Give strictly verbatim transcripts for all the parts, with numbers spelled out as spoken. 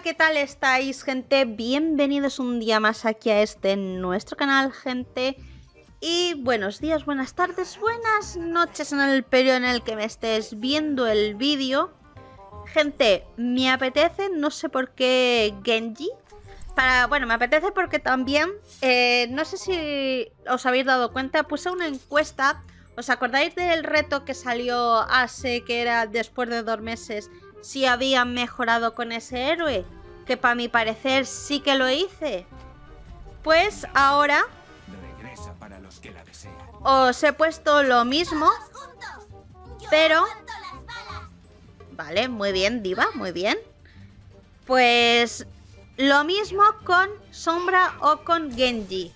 ¿qué tal estáis, gente? Bienvenidos un día más aquí a este nuestro canal, gente. Y buenos días, buenas tardes, buenas noches en el periodo en el que me estés viendo el vídeo. Gente, me apetece, no sé por qué Genji. Para, bueno, me apetece porque también, eh, no sé si os habéis dado cuenta, puse una encuesta. ¿Os acordáis del reto que salió hace, que era después de dos meses, si habían mejorado con ese héroe? Que para mi parecer sí que lo hice. Pues ahora regresa para los que la desean. Os he puesto lo mismo, pero... Vale, muy bien, Diva, muy bien. Pues lo mismo con Sombra o con Genji,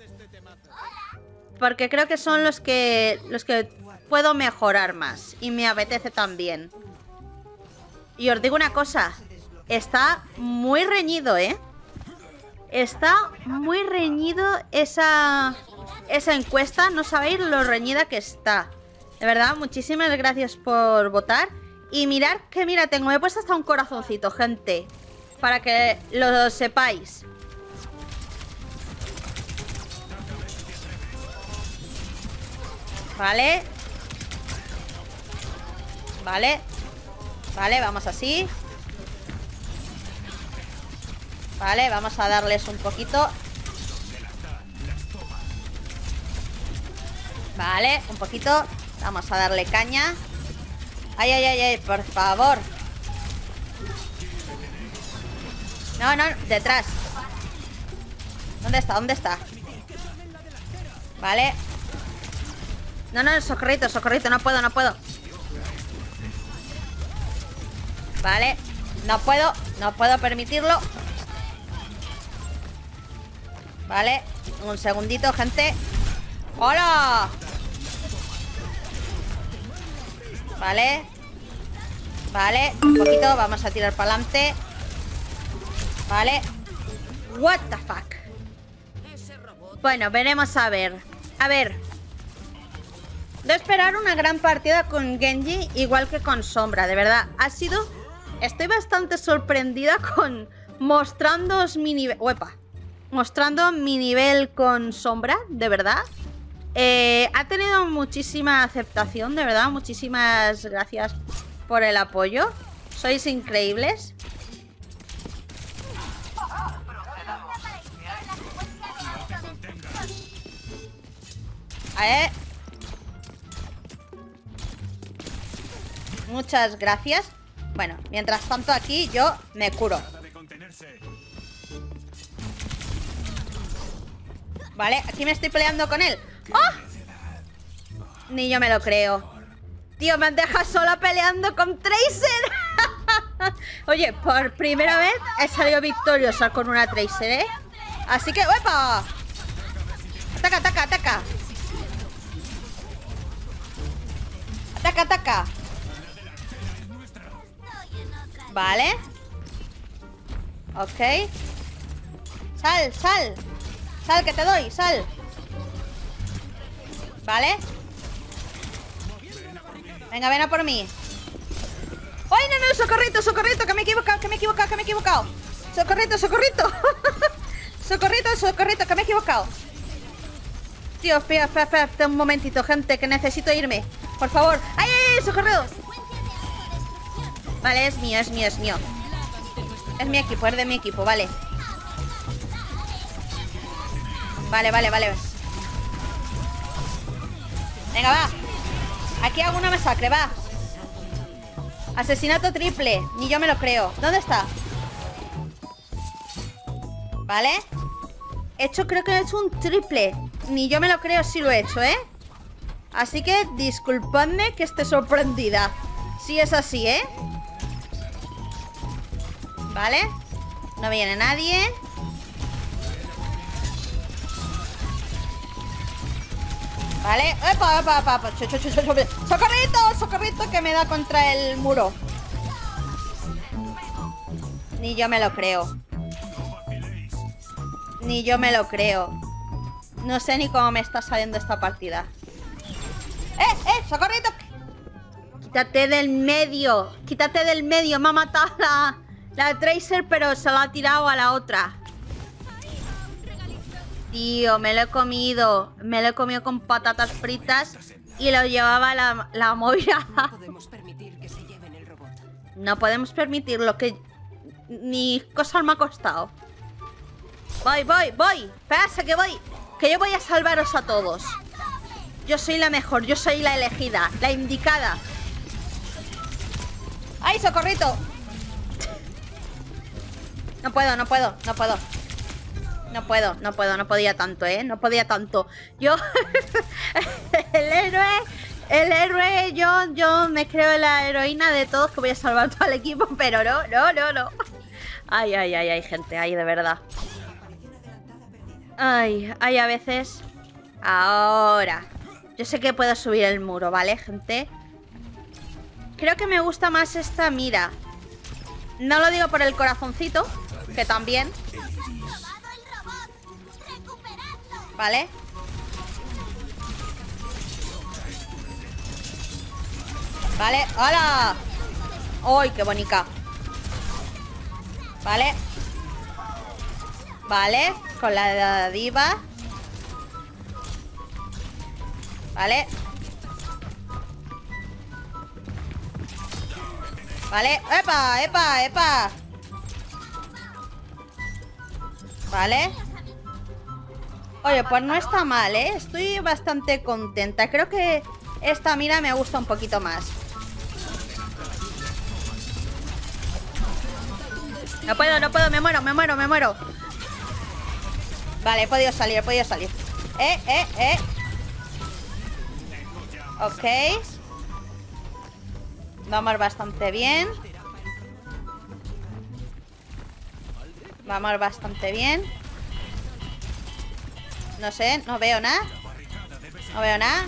porque creo que son los que los que puedo mejorar más y me apetece también. Y os digo una cosa, está muy reñido, ¿eh? Está muy reñido esa, esa encuesta, no sabéis lo reñida que está. De verdad, muchísimas gracias por votar. Y mirad que, mira, tengo, me he puesto hasta un corazoncito, gente, para que lo sepáis. Vale. Vale. Vale, vamos así. Vale, vamos a darles un poquito. Vale, un poquito. Vamos a darle caña. Ay, ay, ay, ay, por favor. No, no, detrás. ¿Dónde está? ¿Dónde está? Vale. No, no, socorrito, socorrito, no puedo, no puedo. Vale, no puedo, no puedo permitirlo. Vale, un segundito, gente. ¡Hola! Vale. Vale, un poquito, vamos a tirar para adelante. Vale. What the fuck. Bueno, veremos a ver. A ver. De esperar una gran partida con Genji, igual que con Sombra, de verdad. Ha sido... Estoy bastante sorprendida con... Mostrándoos mi nivel... Uepa. Mostrando mi nivel con Sombra, de verdad. Eh, ha tenido muchísima aceptación, de verdad. Muchísimas gracias por el apoyo. Sois increíbles. Eh. Muchas gracias. Bueno, mientras tanto aquí yo me curo. Vale, aquí me estoy peleando con él. ¡Oh! Ni yo me lo creo. Tío, me han dejado sola peleando con Tracer. Oye, por primera vez he salido victoriosa con una Tracer, ¿eh? Así que, ¡uepa! Ataca, ataca, ataca. Ataca, ataca. Vale. Ok. Sal, sal. Sal, que te doy, sal. Vale. Venga, ven a por mí. ¡Ay, no, no! ¡Socorrito, socorrito! Que me he equivocado, que me he equivocado, que me he equivocado. ¡Socorrito, socorrito! ¡Socorrito, socorrito! Que me he equivocado. Tío, espera, espera, espera un momentito, gente, que necesito irme. Por favor. ¡Ay, ay, ay! ¡Socorrido! Vale, es mío, es mío, es mío. Es mi equipo, es de mi equipo, vale. Vale, vale, vale. Venga, va. Aquí hago una masacre, va. Asesinato triple. Ni yo me lo creo. ¿Dónde está? Vale. He hecho, creo que he hecho un triple. Ni yo me lo creo si lo he hecho, ¿eh? Así que disculpadme que esté sorprendida. Si es así, ¿eh? Vale. No viene nadie. Vale. ¡Epa, epa, epa! epa. Ch ch ch ch ¡Socorrito! ¡Socorrito! Que me da contra el muro. Ni yo me lo creo. Ni yo me lo creo. No sé ni cómo me está saliendo esta partida. ¡Eh, eh! ¡Socorrito! Quítate del medio. Quítate del medio, me ha matado la, La Tracer, pero se la ha tirado a la otra. Tío, me lo he comido. Me lo he comido con patatas fritas y lo llevaba la, la Moira. No podemos permitir que se lleven el robot. No podemos permitirlo, que ni cosas me ha costado. Voy, voy, voy. Pasa que voy. Que yo voy a salvaros a todos. Yo soy la mejor, yo soy la elegida, la indicada. ¡Ay, socorrito! No puedo, no puedo, no puedo. No puedo, no puedo, no podía tanto, ¿eh? No podía tanto. Yo... el héroe... El héroe, yo, yo me creo la heroína de todos, que voy a salvar todo el equipo, pero no, no, no, no. Ay, ay, ay, ay, gente, ay, de verdad. Ay, ay, a veces... Ahora. Yo sé que puedo subir el muro, ¿vale, gente? Creo que me gusta más esta mira. No lo digo por el corazoncito, que también. ¿Vale? Vale, ¡hola! ¡Ay, qué bonita! Vale. Vale, con la diva. Vale. Vale, ¡epa, epa, epa! Vale. Oye, pues no está mal, ¿eh? Estoy bastante contenta. Creo que esta mira me gusta un poquito más. No puedo, no puedo, me muero, me muero, me muero. Vale, he podido salir, he podido salir. Eh, eh, eh. Ok. Vamos bastante bien. Vamos bastante bien. No sé, no veo nada. No veo nada.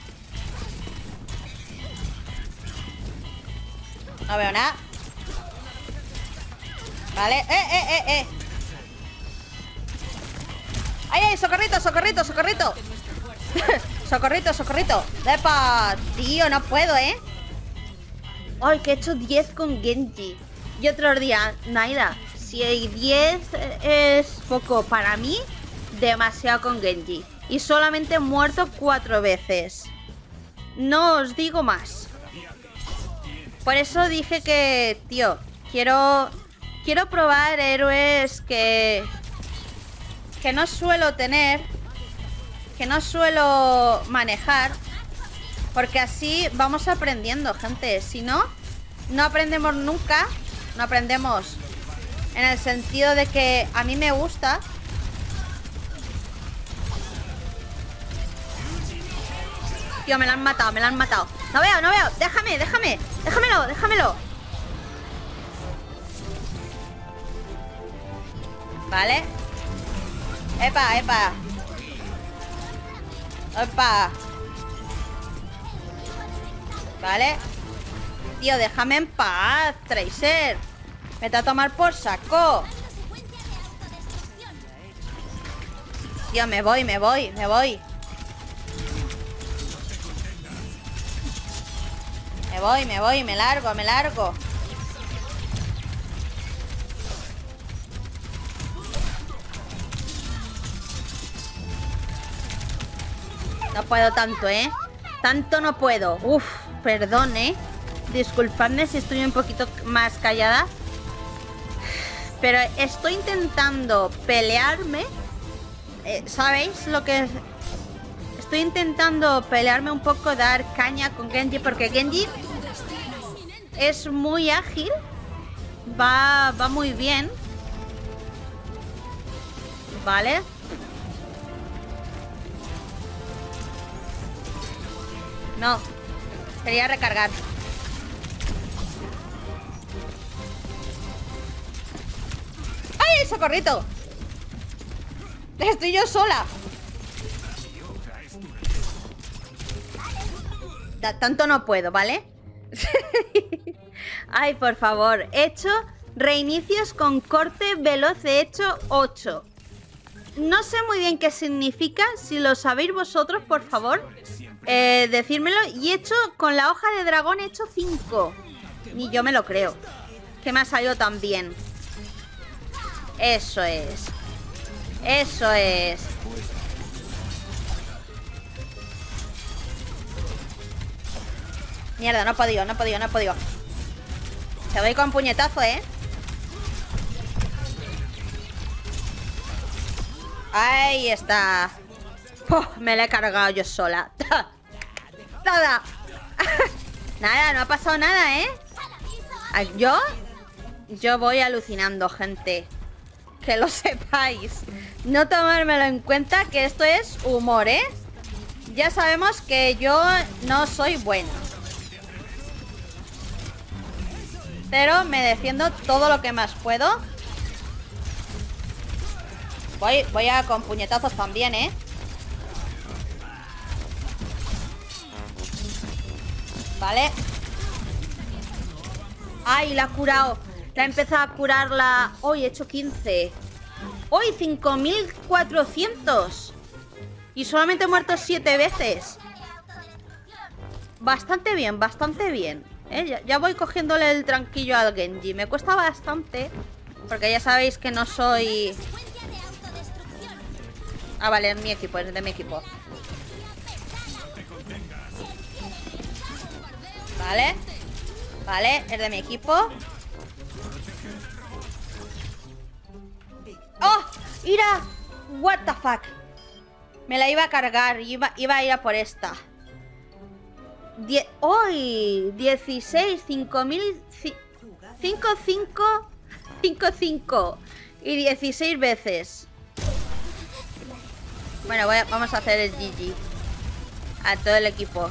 No veo nada. Vale, eh, eh, eh, eh. ¡Ay, ay! ¡Socorrito, socorrito, socorrito! ¡Socorrito, socorrito! ¡Epa! Tío, no puedo, ¿eh? ¡Ay, que he hecho diez con Genji! Y otro día, Naida, si diez es poco para mí, demasiado con Genji. Y solamente he muerto cuatro veces. No os digo más. Por eso dije que, tío, quiero... Quiero probar héroes que... Que no suelo tener. Que no suelo manejar. Porque así vamos aprendiendo, gente. Si no, no aprendemos nunca. No aprendemos en el sentido de que a mí me gusta. Tío, me la han matado, me la han matado. No veo, no veo, déjame, déjame. Déjamelo, déjamelo. Vale. Epa, epa. Epa. Vale. Tío, déjame en paz, Tracer. Vete a tomar por saco. Tío, me voy, me voy, me voy. Me voy, me voy, me largo, me largo. No puedo tanto, ¿eh? Tanto no puedo. Uf, perdón, ¿eh? Disculpadme si estoy un poquito más callada. Pero estoy intentando pelearme. Eh, ¿Sabéis lo que es? Estoy intentando pelearme un poco, dar caña con Genji. Porque Genji es muy ágil. Va, va muy bien. Vale. No, quería recargar. ¡Ay, socorrito! Estoy yo sola. Da, tanto no puedo, ¿vale? Ay, por favor. He hecho reinicios con corte veloz. He hecho ocho. No sé muy bien qué significa. Si lo sabéis vosotros, por favor, eh, decírmelo. Y he hecho, con la hoja de dragón, he hecho cinco. Ni yo me lo creo. que me ha salido tan bien. Eso es. Eso es. Mierda, no he podido, no he podido, no he podido. Te doy con puñetazo, ¿eh? Ahí está. Oh, me la he cargado yo sola. Nada. Nada, no ha pasado nada, ¿eh? Yo Yo voy alucinando, gente. Que lo sepáis. No tomármelo en cuenta, que esto es humor, ¿eh? Ya sabemos que yo no soy buena, pero me defiendo todo lo que más puedo. Voy, voy a con puñetazos también, ¿eh? Vale. ¡Ay, la ha curado! La he empezado a curarla. Hoy he hecho quince. Hoy cinco mil cuatrocientos. Y solamente he muerto siete veces. Bastante bien, bastante bien, ¿eh? ya, ya voy cogiéndole el tranquillo al Genji. Me cuesta bastante, porque ya sabéis que no soy... Ah, vale, es mi equipo, es de mi equipo. Vale. Vale, es de mi equipo. ¡Oh! ¡Mira! What the fuck. Me la iba a cargar. Iba, iba a ir a por esta. Die ¡Hoy! dieciséis, cinco mil... cinco, cinco... cinco, cinco. Y dieciséis veces. Bueno, voy a, vamos a hacer el G G a todo el equipo.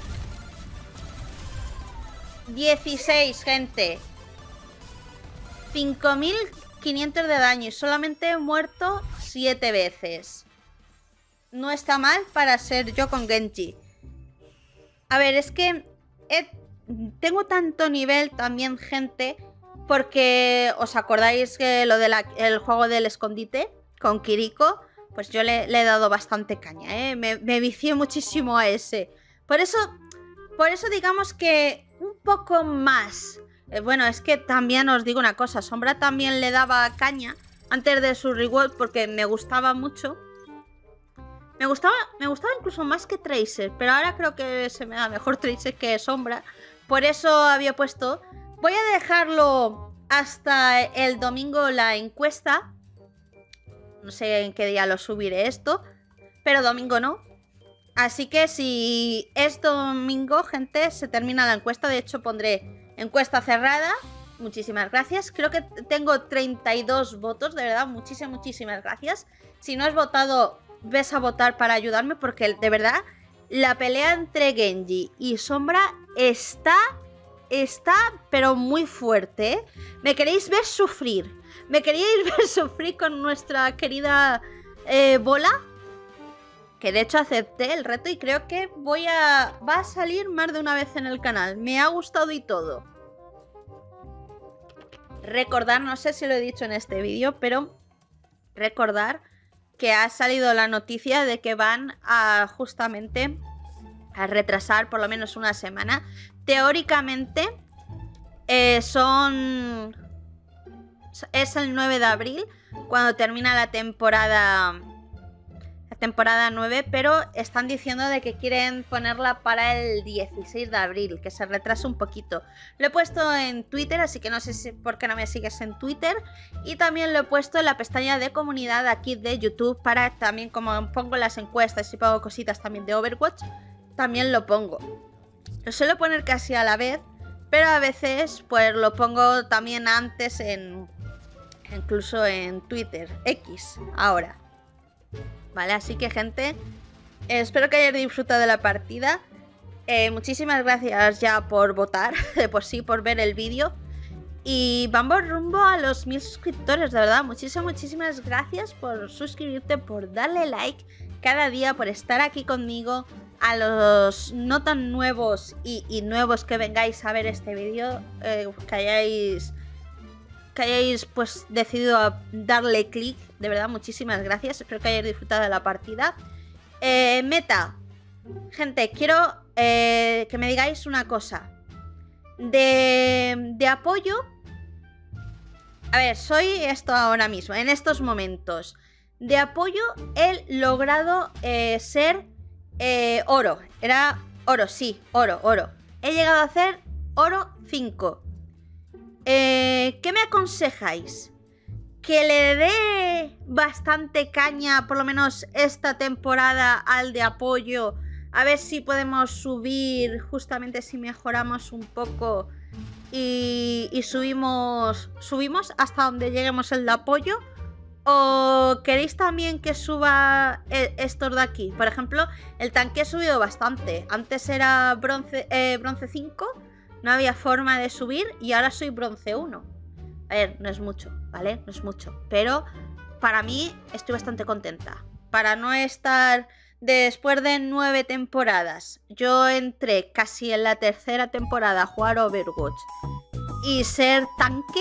dieciséis, gente. cinco mil quinientos de daño. Y solamente he muerto siete veces. No está mal para ser yo con Genji. A ver, es que he, tengo tanto nivel también, gente, porque os acordáis que lo del juego del escondite con Kiriko, pues yo le, le he dado bastante caña, ¿eh? Me, me vicié muchísimo a ese. Por eso, por eso digamos que un poco más. Eh, bueno, es que también os digo una cosa, Sombra también le daba caña antes de su reward porque me gustaba mucho. Me gustaba, me gustaba incluso más que Tracer, pero ahora creo que se me da mejor Tracer que Sombra. Por eso había puesto... Voy a dejarlo hasta el domingo la encuesta. No sé en qué día lo subiré esto, pero domingo no. Así que si es domingo, gente, se termina la encuesta. De hecho pondré encuesta cerrada. Muchísimas gracias. Creo que tengo treinta y dos votos, de verdad, muchísimas, muchísimas gracias. Si no has votado... ves a votar para ayudarme, porque de verdad la pelea entre Genji y Sombra está está pero muy fuerte, ¿eh? Me queréis ver sufrir, me queréis ver sufrir con nuestra querida eh, bola, que de hecho acepté el reto y creo que voy a va a salir más de una vez en el canal. Me ha gustado y todo. Recordar, no sé si lo he dicho en este vídeo, pero recordar que ha salido la noticia de que van a justamente a retrasar por lo menos una semana. Teóricamente eh, son... es el nueve de abril cuando termina la temporada... la temporada nueve, pero están diciendo de que quieren ponerla para el dieciséis de abril, que se retrasa un poquito. Lo he puesto en Twitter, así que no sé si, por qué no me sigues en Twitter. Y también lo he puesto en la pestaña de comunidad aquí de YouTube, para también, como pongo las encuestas y pongo cositas también de Overwatch, también lo pongo. Lo suelo poner casi a la vez, pero a veces pues lo pongo también antes en... incluso en Twitter, X, ahora. Vale, así que gente, eh, espero que hayáis disfrutado de la partida. Eh, muchísimas gracias ya por votar, de por sí, por ver el vídeo. Y vamos rumbo a los mil suscriptores, de verdad. Muchísimas, muchísimas gracias por suscribirte, por darle like cada día, por estar aquí conmigo. A los no tan nuevos y, y nuevos que vengáis a ver este vídeo, eh, que hayáis... que hayáis pues decidido a darle clic, de verdad, muchísimas gracias. Espero que hayáis disfrutado de la partida. eh, Meta, gente, quiero eh, que me digáis una cosa de, de apoyo. A ver, soy esto ahora mismo, en estos momentos. De apoyo he logrado eh, ser eh, oro. Era oro, sí, oro, oro. He llegado a hacer oro cinco. Eh, ¿Qué me aconsejáis? ¿Que le dé bastante caña, por lo menos esta temporada, al de apoyo? A ver si podemos subir, justamente si mejoramos un poco y, y subimos, subimos hasta donde lleguemos el de apoyo. ¿O queréis también que suba estos de aquí? Por ejemplo, el tanque he subido bastante. Antes era bronce, eh, bronce cinco, no había forma de subir y ahora soy bronce uno. A ver, no es mucho, ¿vale? No es mucho. Pero para mí estoy bastante contenta. Para no estar... Después de nueve temporadas, yo entré casi en la tercera temporada a jugar Overwatch y ser tanque,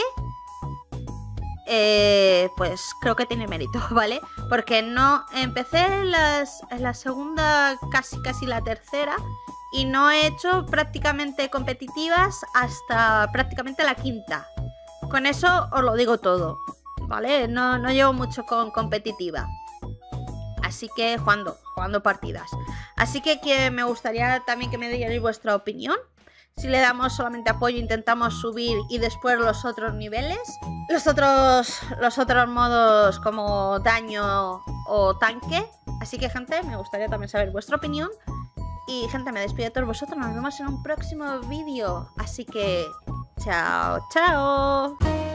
eh, pues creo que tiene mérito, ¿vale? Porque no empecé en, las, en la segunda, casi casi la tercera, y no he hecho prácticamente competitivas hasta prácticamente la quinta. Con eso os lo digo todo, ¿vale? No, no llevo mucho con competitiva. Así que jugando, jugando partidas. Así que, que me gustaría también que me dierais vuestra opinión. Si le damos solamente apoyo, intentamos subir y después los otros niveles. Los otros, los otros modos como daño o tanque. Así que, gente, me gustaría también saber vuestra opinión. Y, gente, me despido de todos vosotros. Nos vemos en un próximo vídeo. Así que, chao, chao.